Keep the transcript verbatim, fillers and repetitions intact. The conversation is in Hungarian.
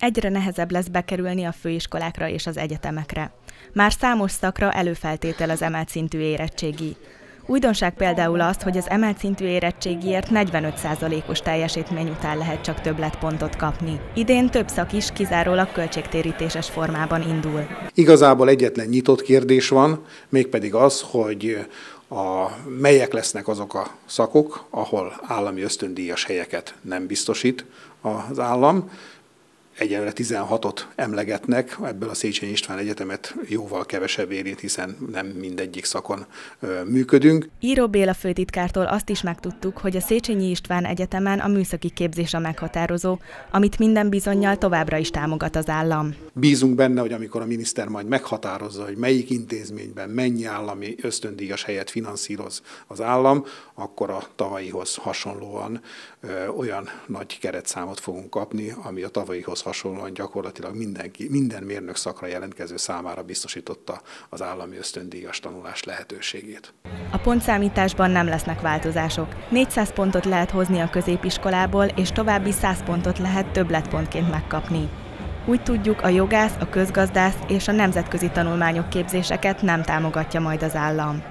Egyre nehezebb lesz bekerülni a főiskolákra és az egyetemekre. Már számos szakra előfeltétel az emelt szintű érettségi. Újdonság például az, hogy az emelt szintű érettségiért negyvenöt százalékos teljesítmény után lehet csak többletpontot kapni. Idén több szak is kizárólag költségtérítéses formában indul. Igazából egyetlen nyitott kérdés van, mégpedig az, hogy a, melyek lesznek azok a szakok, ahol állami ösztöndíjas helyeket nem biztosít az állam. Egyelőre tizenhatot emlegetnek, ebből a Széchenyi István Egyetemet jóval kevesebb érint, hiszen nem mindegyik szakon ö, működünk. Író Béla főtitkártól azt is megtudtuk, hogy a Széchenyi István Egyetemen a műszaki képzés a meghatározó, amit minden bizonnyal továbbra is támogat az állam. Bízunk benne, hogy amikor a miniszter majd meghatározza, hogy melyik intézményben mennyi állami ösztöndíjas helyet finanszíroz az állam, akkor a tavalyihoz hasonlóan ö, olyan nagy keretszámot fogunk kapni, ami a tavalyihoz hasonlóan gyakorlatilag mindenki, minden mérnök szakra jelentkező számára biztosította az állami ösztöndíjas tanulás lehetőségét. A pontszámításban nem lesznek változások. négyszáz pontot lehet hozni a középiskolából, és további száz pontot lehet többletpontként megkapni. Úgy tudjuk, a jogász, a közgazdász és a nemzetközi tanulmányok képzéseket nem támogatja majd az állam.